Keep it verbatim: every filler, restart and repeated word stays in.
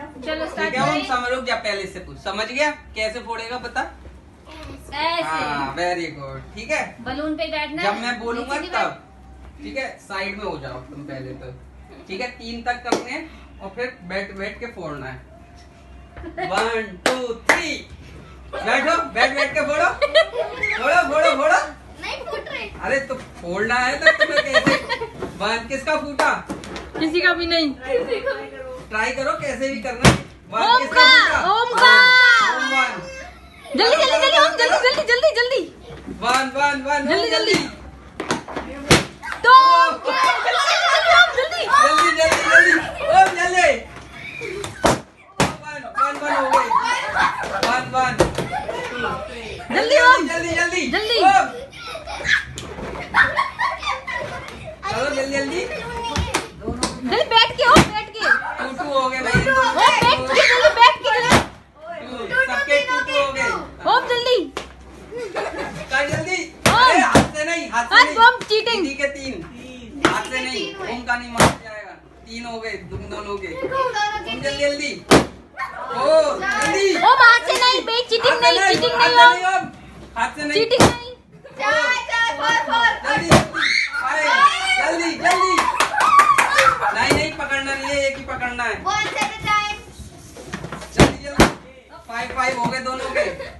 चलो ठीक है, हम समझ रुक जा, पहले से पूछ। समझ गया कैसे फोड़ेगा बता? ऐसे। हाँ वेरी गुड। ठीक है, बलून पे बैठना जब मैं बोलूंगा तब। ठीक है, साइड में हो जाओ तुम पहले तो। ठीक है, तीन तक करने और फिर बैठ बैठ के फोड़ना है। वन टू थ्री, बैठो, बैठ बैठ के फोड़ो फोड़ो फोड़ो फोड़ो। नहीं फूट रहे। अरे तो फोड़ना है तो तुम्हें कैसे? वन, किसका फूटा? किसी का भी नहीं। ट्राई करो कैसे भी करना। वन, ओम किसका का, फूटा? ओम का। ओम वन। जल्दी जल्दी जल्दी ओम, जल्दी जल्दी जल्दी जल्दी वन वन वन, जल्दी ओम, जल्दी। तो जल्दी जल्दी जल्दी जल्दी ओम जल्दी। वन वन वन हो गई। वन वन जल्दी ओम, जल्दी जल्दी जल्दी। ओम। चलो जल्दी जल्दी। जल्दी बैठ के ओम, बैठ के टू टू हो गए भाई। ओम, बैठ के जल्दी बैठ के जल्दी टू, सबके टू टू हो गए। ओम जल्दी कर जल्दी। ओम। अरे हाथ से नहीं, हाथ से हाथ नहीं। बम चीटिंग। ठीक है, तीन हाथ से नहीं, ओम का नहीं मार जाएगा। तीन हो गए, तुम दोनों के। ओम जल्दी जल्दी ओ जल्दी। ओम हाथ से नहीं बे, चीटिंग नहीं, चीटिंग हाथ नहीं से ओम, ओम, हाथ से नहीं। चीटिंग नहीं। जल्दी अरे जल्दी जल्दी। नहीं नहीं, पकड़ना नहीं है, एक ही पकड़ना है। जल्दी जल्दी। फाइव फाइव हो गए दोनों के।